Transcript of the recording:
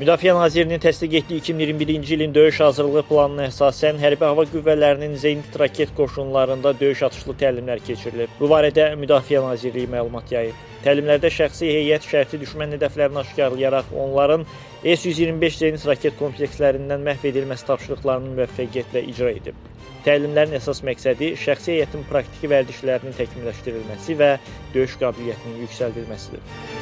Müdafiə Nazirliyinin təsdiq etdiyi 2021-ci ilin döyüş hazırlığı planına əsasən Hərbi Hava Qüvvələrinin Zenit raket qoşunlarında döyüş atışlı təlimlər keçirilir. Bu barədə Müdafiə Nazirliyi məlumat yayıb. Təlimlərdə şəxsi heyət şərti düşmən hədəflərini aşkarlayaraq onların S-125 Zenit raket komplekslərindən məhv edilməsi tapşırıqlarını müvəffəqiyyətlə icra edib. Təlimlərin əsas məqsədi şəxsi heyətin praktiki vərdişlərinin təkmilləşdirilməsi və döyüş qabiliyyətinin yüksəldilməsidir.